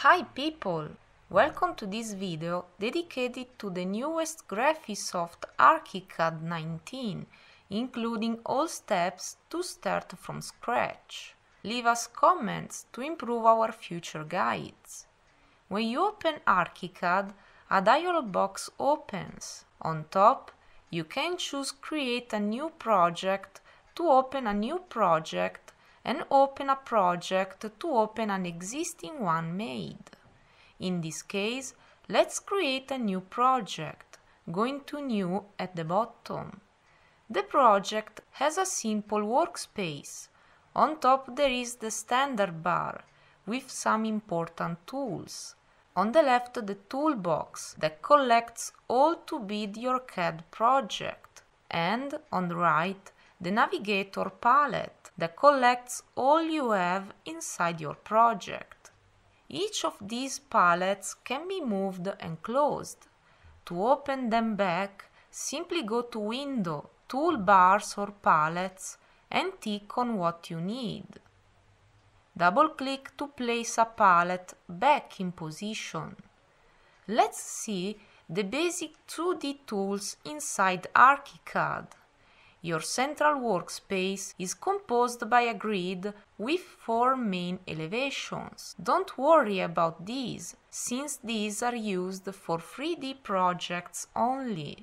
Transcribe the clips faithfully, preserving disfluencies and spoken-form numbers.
Hi people! Welcome to this video dedicated to the newest Graphisoft ArchiCAD nineteen, including all steps to start from scratch. Leave us comments to improve our future guides. When you open ArchiCAD, a dialog box opens. On top, you can choose Create a new project to open a new project and open a project to open an existing one made. In this case, let's create a new project, going to New at the bottom. The project has a simple workspace. On top there is the standard bar with some important tools. On the left, the toolbox that collects all to build your C A D project, and on the right, the navigator palette that collects all you have inside your project. Each of these palettes can be moved and closed. To open them back, simply go to Window, Toolbars or Palettes and tick on what you need. Double-click to place a palette back in position. Let's see the basic two D tools inside ArchiCAD. Your central workspace is composed by a grid with four main elevations. Don't worry about these, since these are used for three D projects only.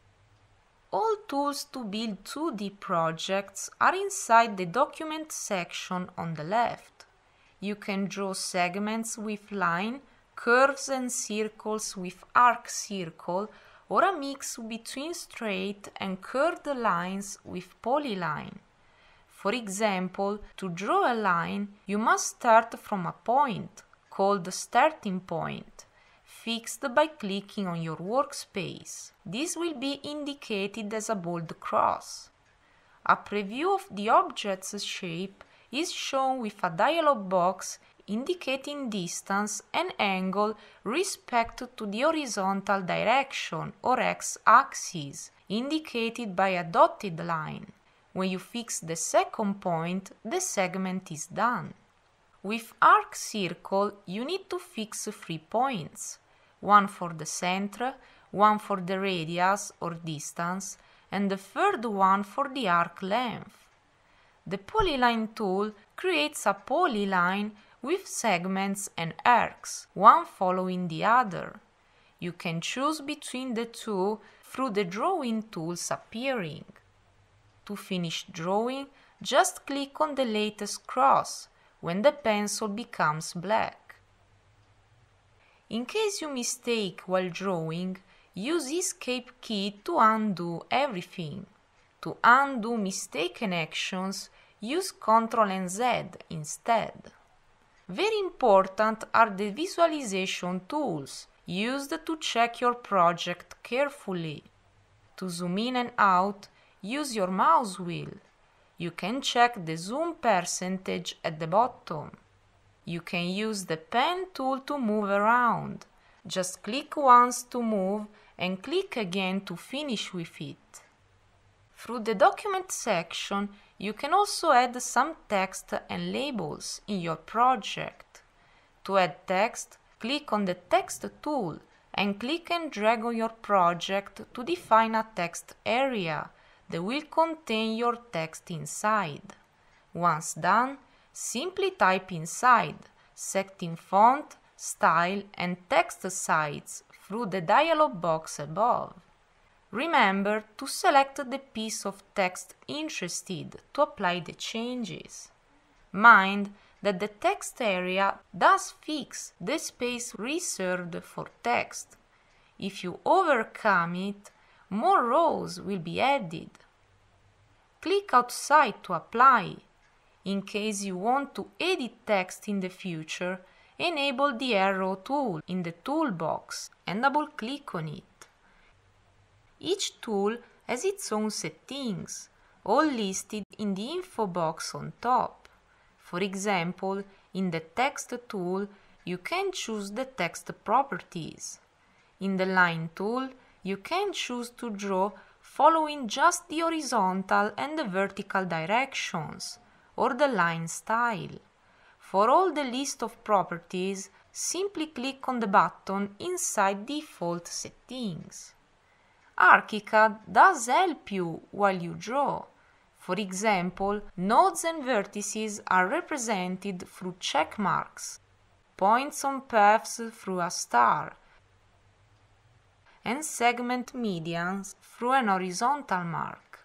All tools to build two D projects are inside the Document section on the left. You can draw segments with line, curves and circles with arc circle, or a mix between straight and curved lines with polyline. For example, to draw a line, you must start from a point, called the starting point, fixed by clicking on your workspace. This will be indicated as a bold cross. A preview of the object's shape is shown with a dialog box indicating distance and angle respect to the horizontal direction or x-axis, indicated by a dotted line. When you fix the second point, the segment is done. With arc circle, you need to fix three points, one for the center, one for the radius or distance, and the third one for the arc length. The polyline tool creates a polyline with segments and arcs, one following the other. You can choose between the two through the drawing tools appearing. To finish drawing, just click on the latest cross when the pencil becomes black. In case you mistake while drawing, use Escape key to undo everything. To undo mistaken actions, use Ctrl and Z instead. Very important are the visualization tools, used to check your project carefully. To zoom in and out, use your mouse wheel. You can check the zoom percentage at the bottom. You can use the pen tool to move around. Just click once to move and click again to finish with it. Through the Document section, you can also add some text and labels in your project. To add text, click on the Text tool and click and drag on your project to define a text area that will contain your text inside. Once done, simply type inside, setting font, style and text size through the dialog box above. Remember to select the piece of text interested to apply the changes. Mind that the text area does fix the space reserved for text. If you overcome it, more rows will be added. Click outside to apply. In case you want to edit text in the future, enable the arrow tool in the toolbox and double-click on it. Each tool has its own settings, all listed in the info box on top. For example, in the Text tool, you can choose the text properties. In the Line tool, you can choose to draw following just the horizontal and the vertical directions, or the line style. For all the list of properties, simply click on the button inside Default Settings. ArchiCAD does help you while you draw. For example, nodes and vertices are represented through check marks, points on paths through a star, and segment medians through an horizontal mark.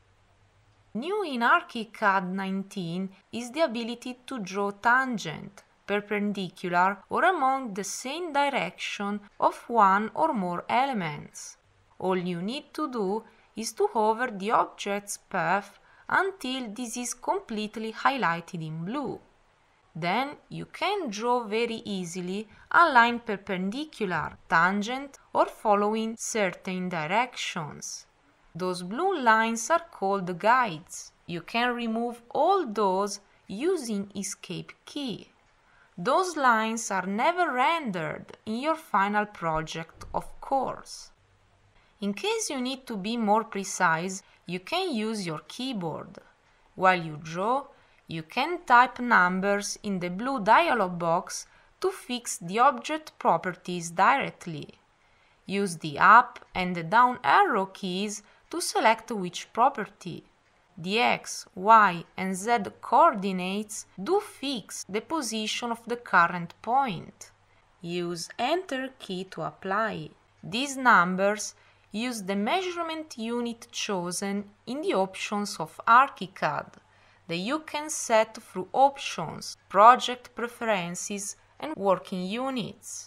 New in ArchiCAD nineteen is the ability to draw tangent, perpendicular, or among the same direction of one or more elements. All you need to do is to hover the object's path until this is completely highlighted in blue. Then you can draw very easily a line perpendicular, tangent, or following certain directions. Those blue lines are called guides. You can remove all those using Escape key. Those lines are never rendered in your final project, of course. In case you need to be more precise, you can use your keyboard. While you draw, you can type numbers in the blue dialog box to fix the object properties directly. Use the up and the down arrow keys to select which property. The X, Y, and Z coordinates do fix the position of the current point. Use Enter key to apply. These numbers use the measurement unit chosen in the options of ArchiCAD that you can set through Options, Project Preferences, and Working Units.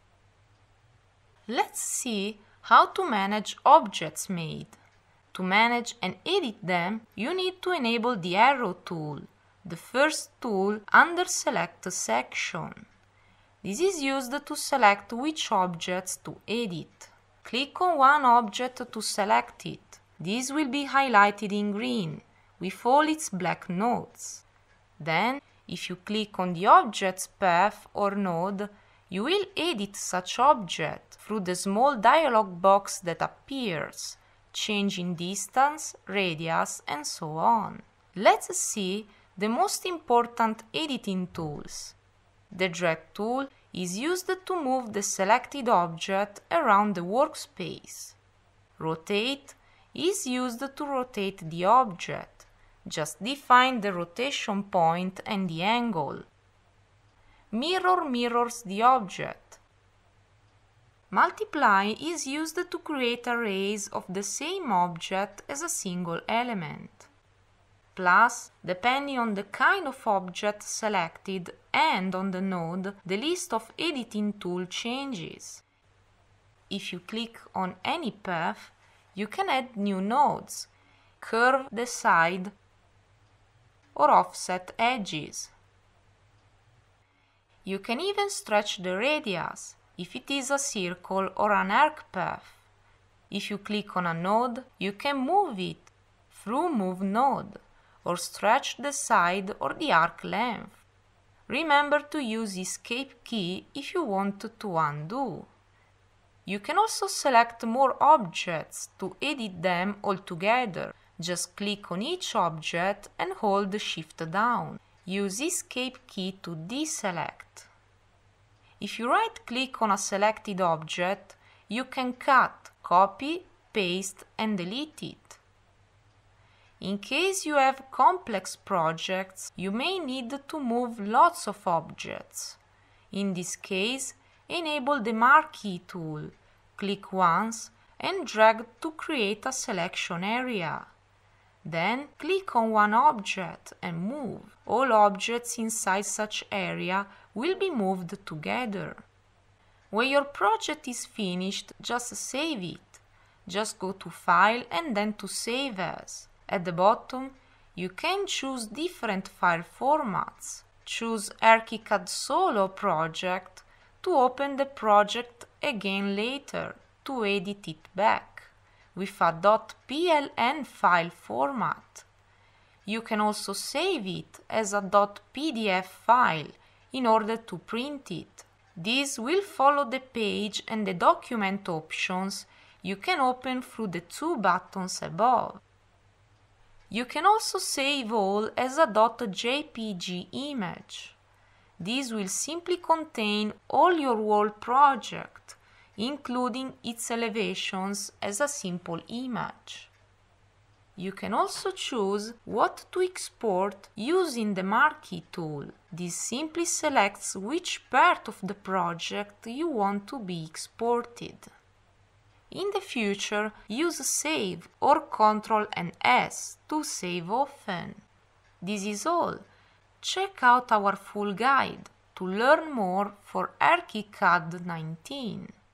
Let's see how to manage objects made. To manage and edit them, you need to enable the Arrow tool, the first tool under Select section. This is used to select which objects to edit. Click on one object to select it. This will be highlighted in green with all its black nodes. Then, if you click on the object's path or node, you will edit such object through the small dialog box that appears, changing distance, radius, and so on. Let's see the most important editing tools. The drag tool is used to move the selected object around the workspace. Rotate is used to rotate the object. Just define the rotation point and the angle. Mirror mirrors the object. Multiply is used to create arrays of the same object as a single element. Plus, depending on the kind of object selected and on the node, the list of editing tool changes. If you click on any path, you can add new nodes, curve the side, or offset edges. You can even stretch the radius if it is a circle or an arc path. If you click on a node, you can move it through Move Node, or stretch the side or the arc length. Remember to use Escape key if you want to undo. You can also select more objects to edit them all together. Just click on each object and hold Shift down. Use Escape key to deselect. If you right-click on a selected object, you can cut, copy, paste, and delete it. In case you have complex projects, you may need to move lots of objects. In this case, enable the Marquee tool, click once, and drag to create a selection area. Then click on one object and move. All objects inside such area will be moved together. When your project is finished, just save it. Just go to File and then to Save As. At the bottom, you can choose different file formats. Choose ArchiCAD Solo Project to open the project again later to edit it back with a .pln file format. You can also save it as a .pdf file in order to print it. This will follow the page and the document options you can open through the two buttons above. You can also save all as a .jpg image. This will simply contain all your whole project, including its elevations as a simple image. You can also choose what to export using the Marquee tool. This simply selects which part of the project you want to be exported. In the future, use Save or Control and S to save often. This is all. Check out our full guide to learn more for ArchiCAD nineteen.